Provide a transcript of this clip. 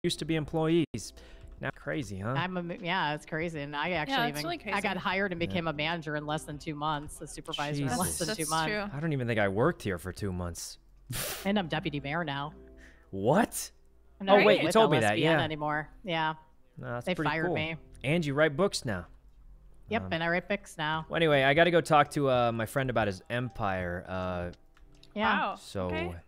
used to be employees. Now crazy, huh? Yeah, it's crazy. And I actually really crazy. I got hired and became a manager in less than 2 months, a supervisor in less than 2 months. True. I don't even think I worked here for 2 months. And I'm deputy mayor now. What? I'm not wait, you with told me LSBN that, yeah. anymore. Yeah. No, that's They pretty fired cool. me. And you write books now. Yep, and I write books now. Well, anyway, I got to go talk to my friend about his empire. Yeah. Wow. So Okay.